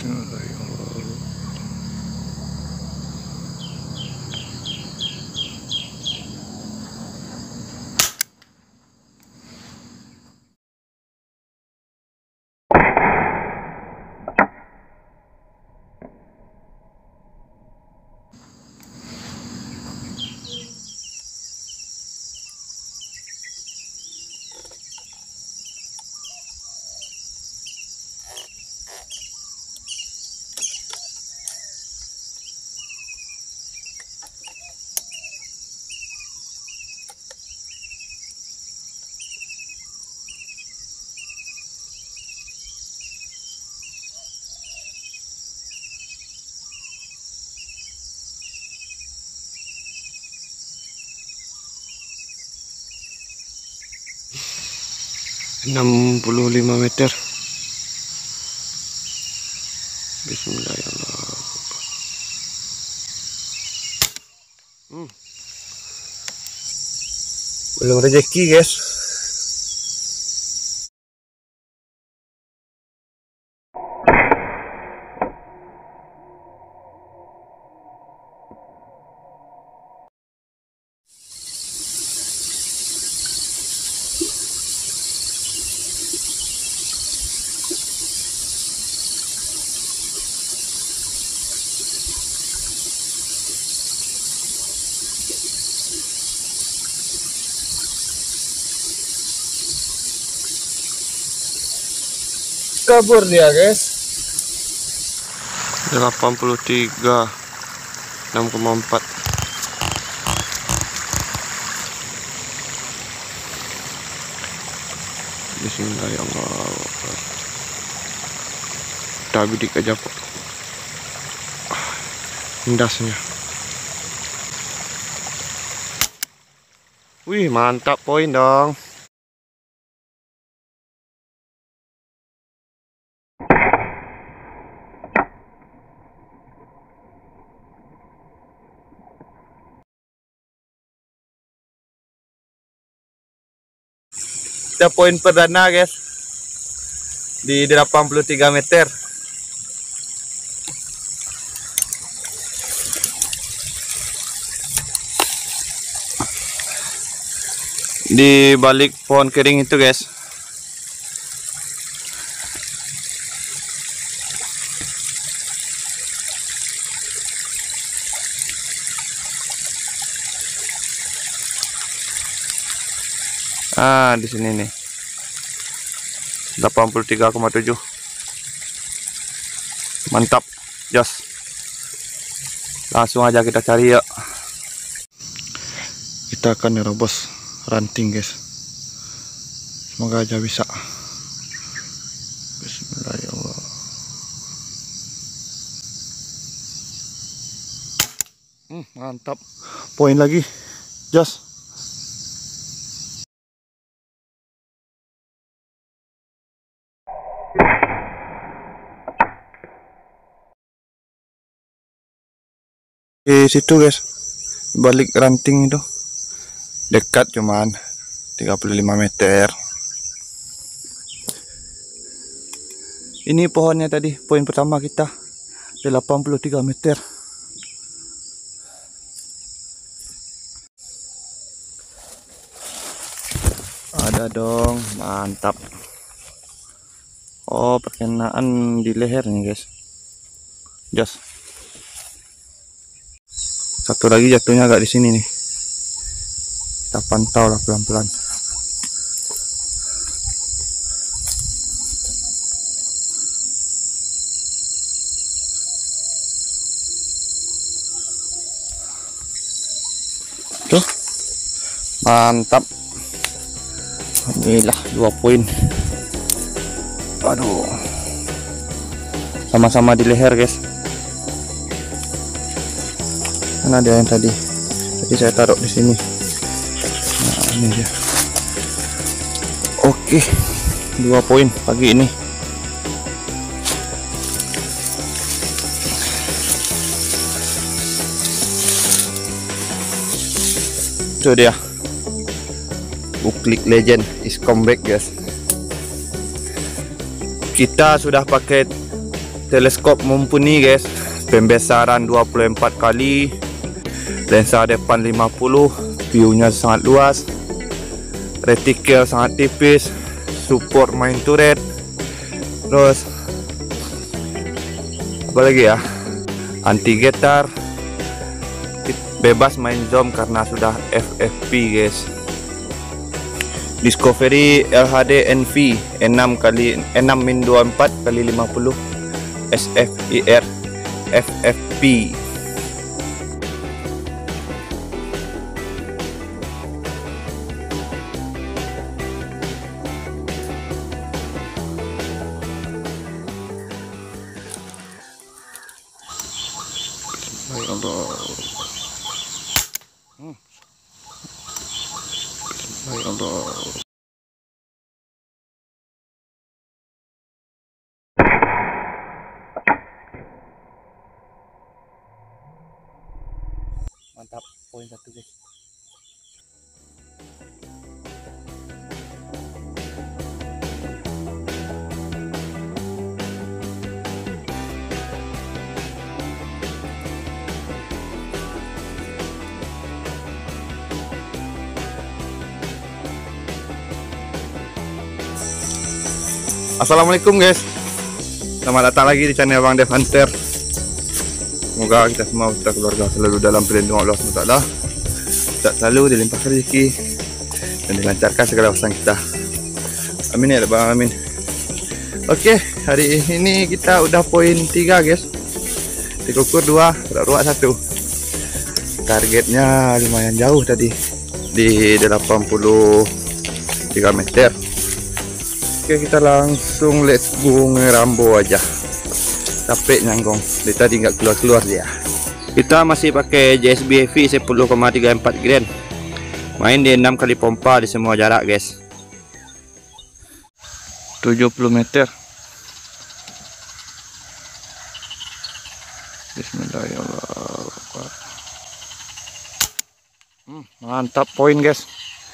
Bismillahirrahmanirrahim. 65 meter. Bismillahirrahmanirrahim. Belum rezeki, guys. Kabur dia, guys. 83 6,4. Bismillahirrahmanirrahim. Tapi dikajak indasnya. Wih, mantap poin dong. Kita poin perdana, guys, di 83 meter. Di balik pohon kering itu, guys. Di sini nih. 83,7. Mantap, jos. Langsung aja kita cari ya. Kita akan nerobos ranting, guys. Semoga aja bisa. Bismillahirrahmanirrahim. Mantap. Poin lagi, jos. Di situ, guys, balik ranting itu dekat, cuman 35 meter. Ini pohonnya tadi, poin pertama kita 83 meter. Ada dong, mantap. Oh, perkenaan di leher nih, guys. Jos. Satu lagi jatuhnya agak di sini nih. Kita pantau lah pelan-pelan. Tuh, mantap. Alhamdulillah 2 poin. Aduh, sama-sama di leher, guys. Kan ada yang tadi saya taruh di sini. Nah, ini dia. Oke, 2 poin pagi ini. Itu dia, Buklik Legend is comeback, guys. Kita sudah pakai teleskop mumpuni guys, pembesaran 24 kali, lensa depan 50, view-nya sangat luas, retikel sangat tipis, support main turret, terus apa lagi ya, anti getar, bebas main zoom karena sudah FFP guys. Discovery LHD NV 6x6-24 kali 50 SFIR FFP. Mantap, poin 1 guys. Assalamualaikum guys, selamat datang lagi di channel Bang Dev Hunter. Semoga kita semua serta keluarga selalu dalam perlindungan Allah SWT, tak selalu dilimpahkan rezeki dan dilancarkan segala urusan kita. Amin ya rabbal alamin. Oke, hari ini kita udah poin 3 guys. Dikukur 2, ruak 1. Targetnya lumayan jauh tadi, di 83 meter. Oke, kita langsung let's go ngerambo aja. Capek nyanggong, dia tadi nggak keluar dia. Kita masih pakai JSB Heavy 10,34 grand. Main di 6 kali pompa di semua jarak guys. 70 meter. Bismillahirrahmanirrahim. Mantap poin guys.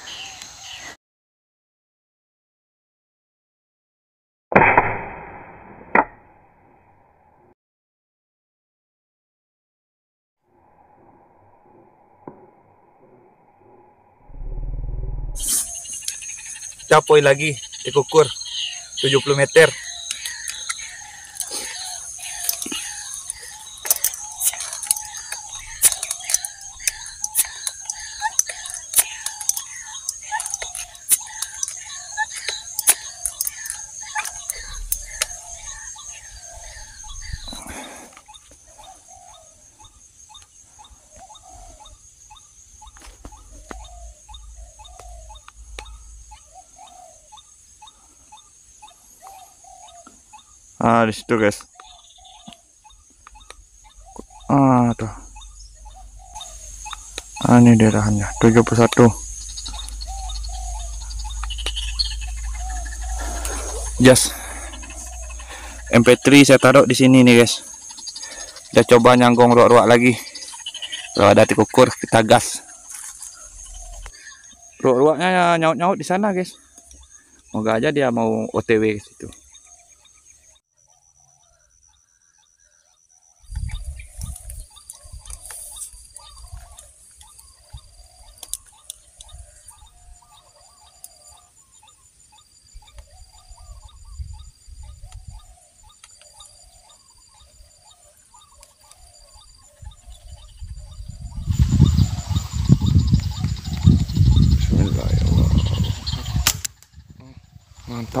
Poin lagi dikukur 70 meter. Di situ guys. Tuh. Ini daerahnya 71. Just MP3 saya taruh di sini nih guys. Kita coba nyanggong ruak-ruak lagi. Kalau ada dikukur kita gas. Ruak-ruaknya nyaut-nyaut di sana guys. Moga aja dia mau OTW ke situ. Mantap.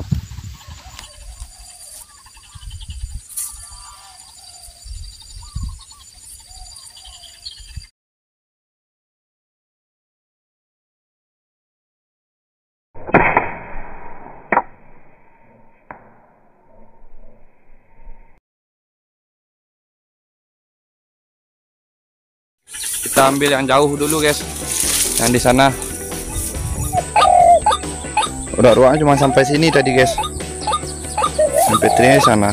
Kita ambil yang jauh dulu guys, yang di sana. Udah ruangnya cuma sampai sini tadi guys. MP3 di sana.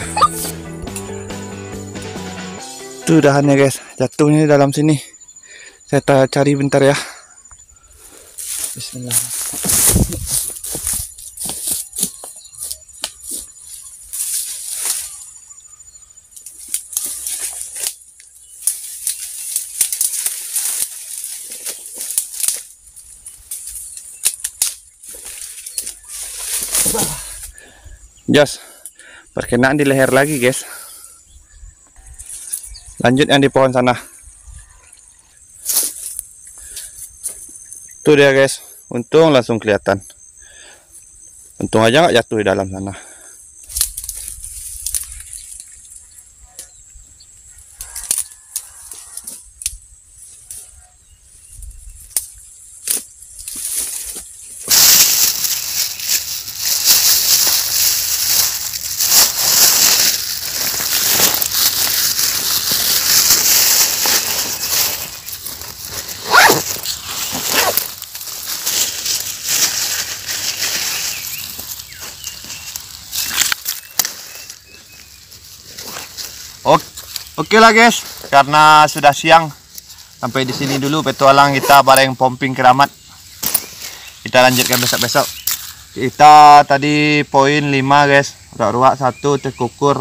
Tuh dahannya guys, jatuhnya di dalam sini. Saya cari bentar ya. Bismillah. Jos, berkenaan di leher lagi guys. Lanjut yang di pohon sana. Tuh dia guys, untung langsung kelihatan. Untung aja nggak jatuh di dalam sana. Oke lah guys, karena sudah siang, sampai di sini dulu petualang kita bareng pumping keramat. Kita lanjutkan besok-besok. Kita tadi poin 5 guys, ruak 1, terkukur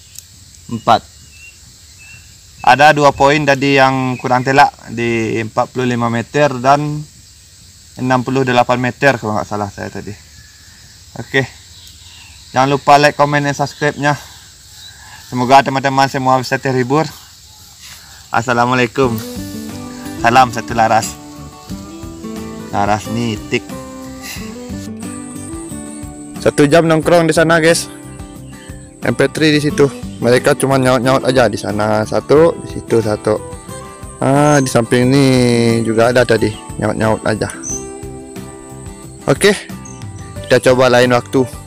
4. Ada 2 poin tadi yang kurang telak di 45 meter dan 68 meter kalau nggak salah saya tadi. Oke, jangan lupa like, comment, dan subscribe-nya. Semoga teman-teman semua bisa terhibur. Assalamualaikum. Salam satu laras. Laras nitik. 1 jam nongkrong di sana guys. MP3 di situ. Mereka cuma nyaut-nyaut aja di sana 1, di situ 1. Di samping ini juga ada tadi, nyaut-nyaut aja. Oke. Kita coba lain waktu.